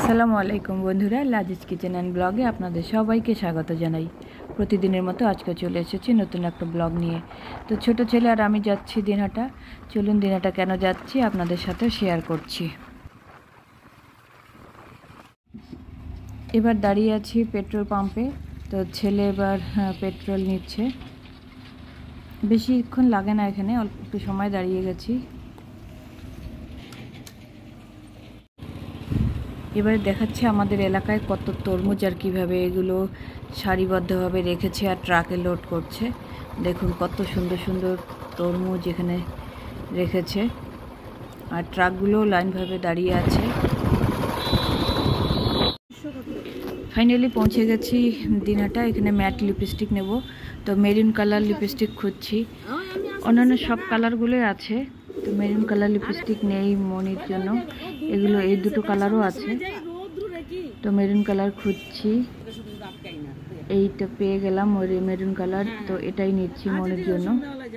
আসসালামু আলাইকুম বন্ধুরা, লাজিজ কিচেন অ্যান্ড ব্লগে আপনাদের সবাইকে স্বাগত জানাই। প্রতিদিনের মতো আজকে চলে এসেছি নতুন একটা ব্লগ নিয়ে। তো ছোট ছেলে আর আমি যাচ্ছি দিনহাটা। চলুন দিনহাটা কেন যাচ্ছি আপনাদের সাথে শেয়ার করছি। এবার দাঁড়িয়ে আছি পেট্রোল পাম্পে। তো ছেলে এবার পেট্রোল নিচ্ছে। বেশিক্ষণ লাগে না, এখানে অল্প একটু সময় দাঁড়িয়ে গেছি। এবারে দেখাচ্ছে আমাদের এলাকায় কত তরমুজ আর কীভাবে এগুলো সারিবদ্ধভাবে রেখেছে আর ট্রাকে লোড করছে। দেখুন কত সুন্দর সুন্দর তরমুজ এখানে রেখেছে, আর ট্রাকগুলো লাইনভাবে দাঁড়িয়ে আছে। ফাইনালি পৌঁছে গেছি দিনহাটা। এখানে ম্যাট লিপস্টিক নেব, তো মেরুন কালার লিপস্টিক খুঁজছি। অন্যান্য সব কালারগুলোই আছে, তো মেরুন কালার লিপস্টিক নেই মনির জন্য। এগুলো এই দুটো কালারও আছে, তো মেরুন কালার খুঁজছি। এইটা পেয়ে গেলাম, ওই মেরুন কালার, তো এটাই নিচ্ছি মনির জন্য।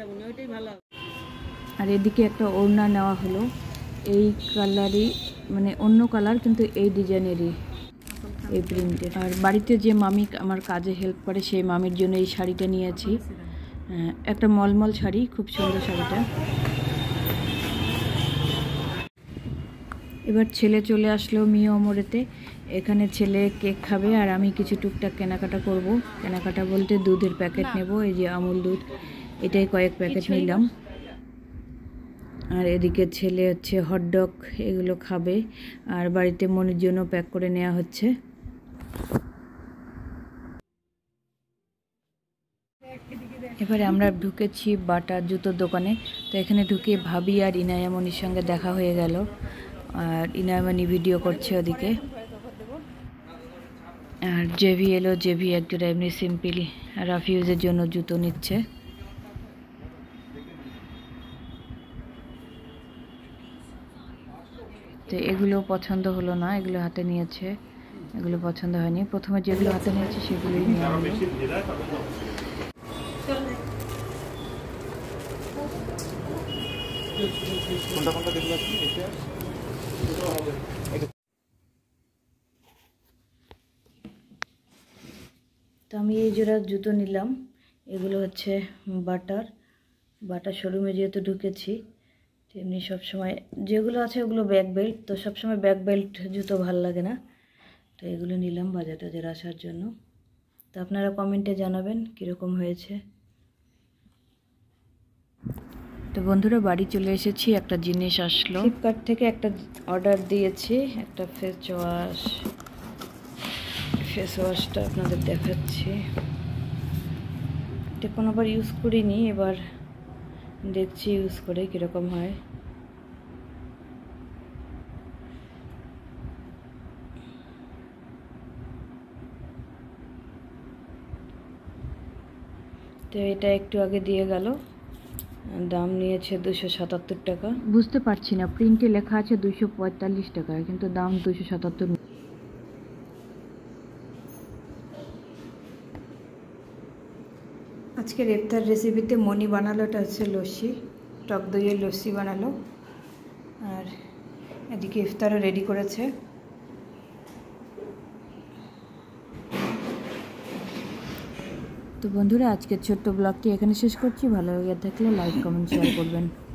আর এদিকে একটা ওড়না নেওয়া হলো এই কালারই, মানে অন্য কালার কিন্তু এই ডিজাইনেরই, এই প্রিন্টের। আর বাড়িতে যে মামি আমার কাজে হেল্প করে সেই মামির জন্য এই শাড়িটা নিয়েছি। একটা মলমল শাড়ি, খুব সুন্দর শাড়িটা। এবার ছেলে চলে আসলো মিও মোড়েতে। এখানে ছেলে কেক খাবে আর আমি কিছু টুকটাক কেনাকাটা করব। কেনাকাটা বলতে দুধের প্যাকেট নেব, এই যে আমুল দুধ, এটাই কয়েক প্যাকেট নিলাম। আর এদিকে ছেলে হচ্ছে হটডগ এগুলো খাবে, আর বাড়িতে মনির জন্য প্যাক করে নেওয়া হচ্ছে। এবারে আমরা ঢুকেছি বাটা জুতোর দোকানে। তো এখানে ঢুকে ভাবি আর ইনায়ামনির সঙ্গে দেখা হয়ে গেল, আর ইনায়ামনি ভিডিও করছে ওদিকে। আর জেভি এলো, জেভি একজোড়া এমনি সিম্পল রাফিউজের জন্য জুতো নিচ্ছে। তো এগুলো পছন্দ হলো না, এগুলো হাতে নিয়েছে, এগুলো পছন্দ হয়নি। প্রথমে যেগুলো হাতে নিয়েছে সেগুলোই নেওয়া হলো। তো আমি এই জোড়া জুতো নিলাম। এগুলো হচ্ছে বাটার শোরুমে যেহেতু ঢুকেছি, তেমনি সবসময় যেগুলো আছে ওগুলো ব্যাক বেল্ট, তো সবসময় ব্যাক বেল্ট জুতো ভালো লাগে না, তো এগুলো নিলাম বাজার টাজার আসার জন্য। তো আপনারা কমেন্টে জানাবেন কীরকম হয়েছে। তো বন্ধুরা বাড়ি চলে এসেছি, একটা জিনিস আসলো ফ্লিপকার্ট থেকে। একটা অর্ডার দিয়েছি, একটা ফেস ওয়াশটা আপনাদের দেখাচ্ছি। এটা কোনোবার ইউজ করিনি, এবার দেখছি ইউজ করে কীরকম হয়। তো এটা একটু আগে দিয়ে গেল, দাম নিয়েছে 277 টাকা। বুঝতে পারছি না, প্রিন্টে লেখা আছে 245 টাকা, কিন্তু দাম 277। আজকের ইফতার রেসিপিতে মনি বানালো, এটা হচ্ছে লস্যি, টক দইয়ের লস্যি বানালো। আর এদিকে ইফতারও রেডি করেছে। তো বন্ধুরা আজকের ছোট্ট ব্লগটি এখানে শেষ করছি। ভালো লেগে থাকলে লাইক কমেন্ট শেয়ার করবেন।